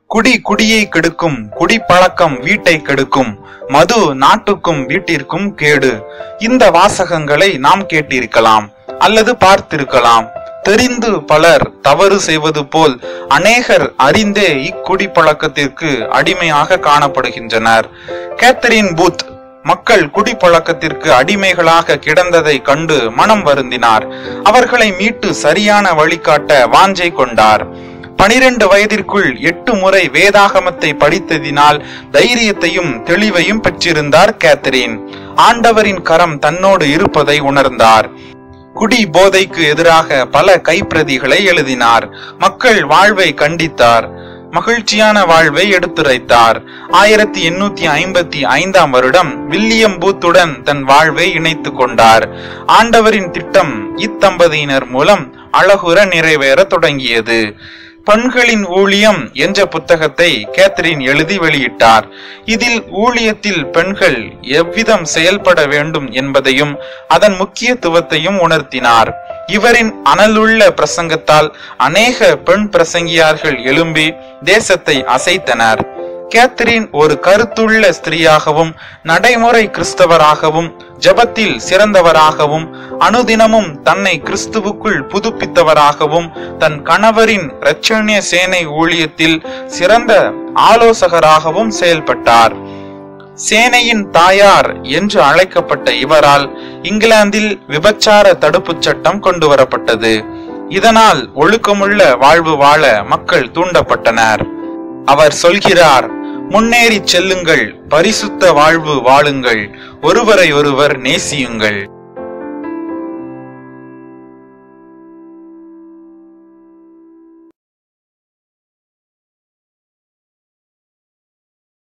குடி குடியை கெடுக்கும், குடிப்பழக்கம் வீட்டை கெடுக்கும், மது நாட்டுக்கும் வீட்டிற்கும் கேடு. இந்த வாசகங்களை நாம் கேட்டிருக்கலாம் அல்லது பார்த்திருக்கலாம். தெரிந்து பலர் தவறு செய்வது போல் அநேகர் அறிந்தே இக்குடிப்பழக்கத்திற்கு அடிமையாக காணப்படுகின்றனர். கேத்தரின் பூத் மக்கள் குடிப்பழக்கத்திற்கு அடிமைகளாக கிடந்ததை கண்டு மனம் வருந்தினார். அவர்களை மீட்டு சரியான வழிகாட்ட வாஞ்சை கொண்டார். 12 வயதிற்குள் 8 முறை வேதாகமத்தை படித்ததினால் தைரியத்தையும் தெளிவையும் பெற்றிருந்தார் கேத்தரின். ஆண்டவரின் கரம் தன்னோடு இருப்பதை உணர்ந்தார். குடி போதைக்கு எதிராக பல கைப்பிரதிகளை எழுதினார். மக்கள் வாழ்வை கண்டித்தார். மகிழ்ச்சியான வாழ்வை எடுத்துரைத்தார். 1855 வருடம் வில்லியம் பூத்துடன் தன் வாழ்வை இணைத்து கொண்டார். ஆண்டவரின் திட்டம் இத்தம்பதியினர் மூலம் அழகுற நிறைவேற தொடங்கியது. பெண்களின் ஊழியம் என்ற புத்தகத்தை கேத்தரின் எழுதி வெளியிட்டார். இதில் ஊழியத்தில் பெண்கள் எவ்விதம் செயல்பட வேண்டும் என்பதையும் அதன் முக்கியத்துவத்தையும் உணர்த்தினார். இவரின் அனலுள்ள பிரசங்கத்தால் அநேக பெண் பிரசங்கியார்கள் எழும்பி தேசத்தை அசைத்தனர். கேத்தரின் ஒரு கருத்துள்ள ஸ்திரீயாகவும் நடைமுறை கிறிஸ்தவராகவும் ஜபத்தில் சிறந்தவராகவும் அனுதினமும் தன்னை கிறிஸ்துவுக்குள் புதுப்பித்தவராகவும் தன் கணவரின் இரட்சணிய சேனை ஊழியத்தில் சிறந்த ஆலோசகராகவும் செயல்பட்டார். சேனையின் தாயார் என்று அழைக்கப்பட்ட இவரால் இங்கிலாந்தில் விபச்சார தடுப்பு சட்டம் கொண்டு வரப்பட்டது. இதனால் ஒழுக்கமுள்ள வாழ்வு வாழ மக்கள் தூண்டப்பட்டனர். அவர் சொல்கிறார், முன்னேறி செல்லுங்கள், பரிசுத்த வாழ்வு வாழுங்கள், ஒருவரை ஒருவர் நேசியுங்கள்.